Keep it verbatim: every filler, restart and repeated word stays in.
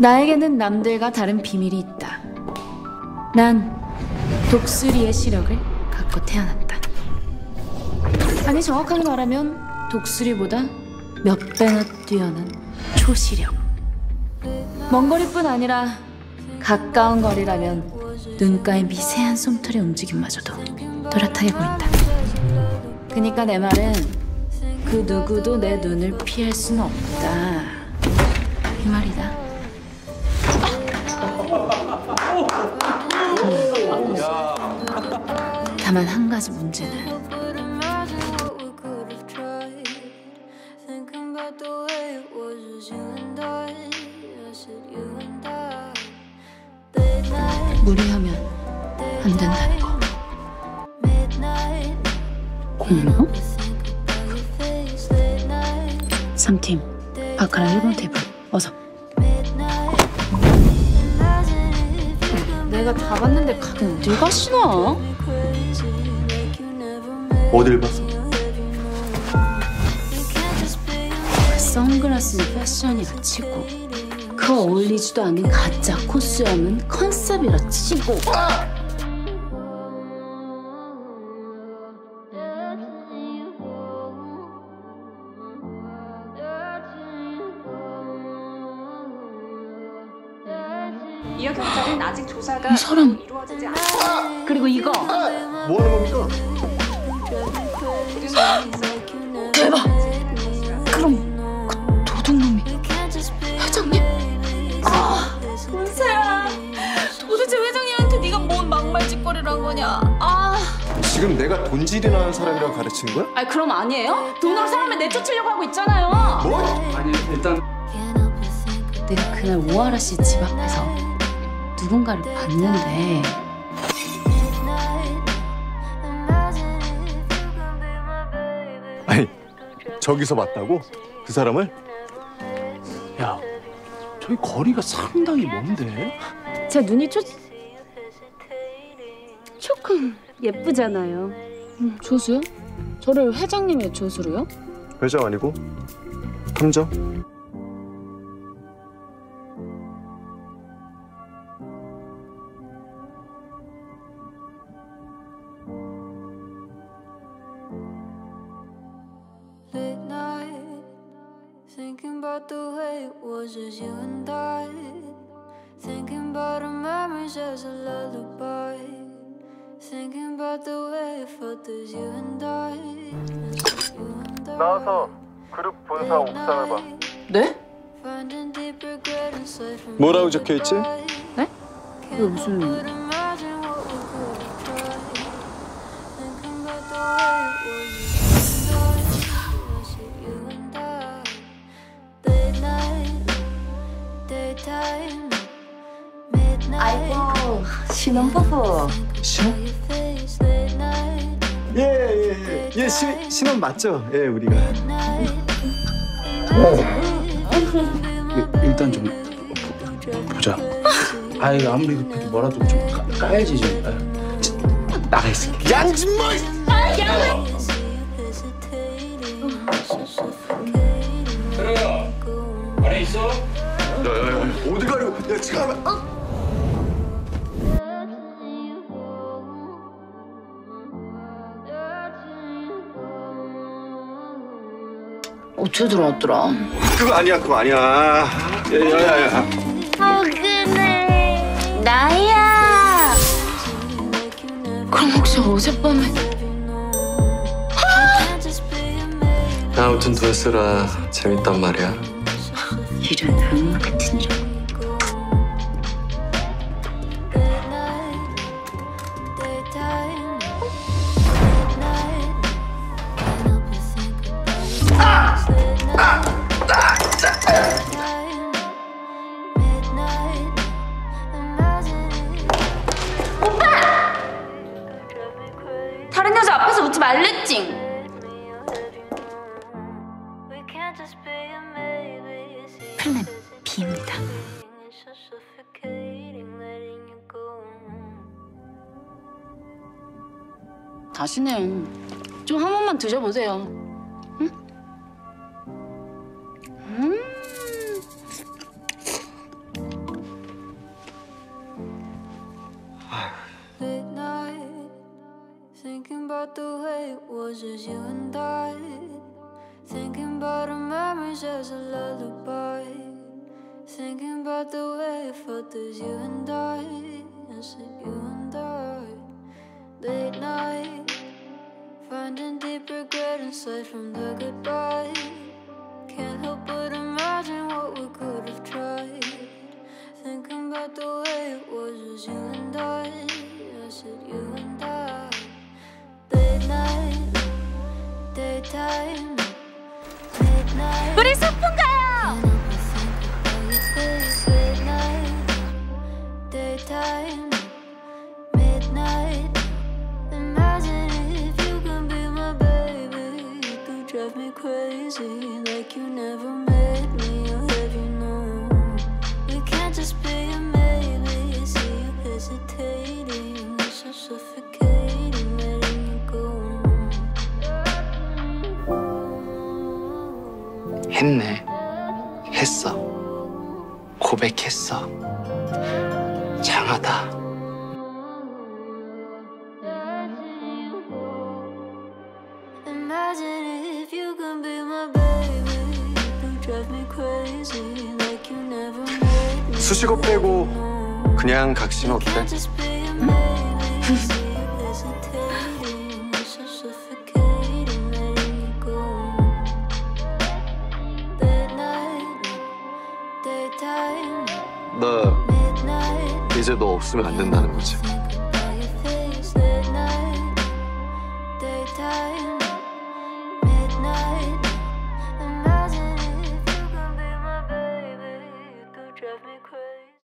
나에게는 남들과 다른 비밀이 있다. 난 독수리의 시력을 갖고 태어났다. 아니, 정확하게 말하면 독수리보다 몇 배나 뛰어난 초시력. 먼 거리뿐 아니라 가까운 거리라면 눈가의 미세한 솜털의 움직임마저도 또렷하게 보인다. 그니까 내 말은 그 누구도 내 눈을 피할 수는 없다, 이 말이다. 음. 다만 한 가지 문제는 무리하면 안 된다는 거. 응? 삼 팀 아까랑 일 번 테이블 어서. 내가 다 봤는데 가긴 어딜 가시나? 어딜 봤어? 선글라스는 패션이라 치고 그 어울리지도 않는 가짜 코스염은 컨셉이라 치고. 이어 경찰은 아직 조사가 이 사람. 이루어지지 않았습니다. 그리고 이거 뭐 하는 겁니까? 대박! 그럼 그 도둑놈이 회장님? 아, 문세야, 도대체 회장님한테 네가 뭔 막말 짓거리를 한 거냐? 아, 지금 내가 돈질이나 하는 사람이라고 가르치는 거야? 아니 그럼 아니에요? 돈으로 사람을 내쫓으려고 하고 있잖아요. 뭐? 아니 일단 내가 그날 오하라 씨 집 앞에서 누군가를 봤는데 아니, 저기서 봤다고? 그 사람을? 야 저기 거리가 상당히 먼데? 제 눈이 조... 조금 예쁘잖아요. 음, 조수요? 저를 회장님의 조수로요? 회장 아니고 탐정? Thinking about the way it was as you and I. Thinking about our memories as a lullaby. Thinking about the way it felt as you and I. 나와서 그룹 본사 옥상을 봐. 네? 뭐라고 적혀있지? 네? 이게 무슨... 아이고, 신혼부부. 신혼? 예예예 예, 예, 예, 시, 신혼 맞죠? 예, 우리가. 예, 일단 좀 보, 보자. 아이 아무리 급해도 뭐라도 좀 까, 까야지 좀. 아, 나가 있을게. 양진모! 아, 야! 들어. 안에 있어? 야야야, 어디 가려고? 야, 지금 하면... 어? 어떻게 들어왔더라? 그거 아니야, 그거 아니야. 야야야. 포근해. 나야. 그럼 혹시 어젯밤에... 아무튼 돌쇠라 재밌단 말이야. 이런 악마 같은 이런. 오빠! 다른 여자 앞에서 웃지 말랬징. 플랜 B입니다. 다시는 좀 한 번만 드셔보세요. 응? 음. lullaby. Thinking about the way it felt as you and I. I said you and I. Late night, finding deep regret inside from the goodbye. Can't help but imagine what we could have tried. Thinking about the way it was as you and I. I said you and I. Late night, daytime, midnight. 우리 소풍 가요. Late night, daytime, midnight. Imagine if you can be my baby. You could drive me crazy like you never met me. I'll have you know we can't just be a maybe. I see you hesitating, it's so suffocating, letting you go. 했네. 했어. 고백했어. 장하다. Imagine if you can be my baby. You drive me crazy like you never met me. 수식어 빼고 그냥 각신 어때? Can't just be a maybe. See you hesitating, it's so suffocating, letting you go. Late night, daytime, 나 midnight. 이제 너 없으면 안 된다는 거지.